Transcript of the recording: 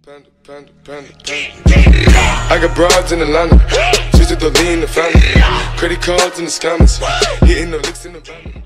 I got broads in Atlanta, just to the lean the family. Credit cards in the scammers, hitting the licks in the van.